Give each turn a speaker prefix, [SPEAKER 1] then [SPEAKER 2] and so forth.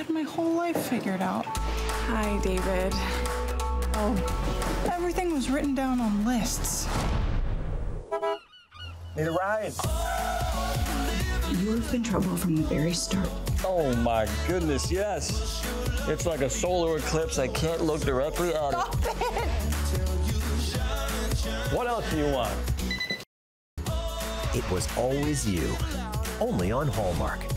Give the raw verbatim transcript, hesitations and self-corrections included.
[SPEAKER 1] had my whole life figured out.
[SPEAKER 2] Hi, David.
[SPEAKER 1] Oh, everything was written down on lists.
[SPEAKER 3] Need a ride?
[SPEAKER 2] You've been trouble from the very start.
[SPEAKER 3] Oh my goodness, yes. It's like a solar eclipse. I can't look directly at it.
[SPEAKER 1] Stop it!
[SPEAKER 3] What else do you want?
[SPEAKER 4] It Was Always You, only on Hallmark.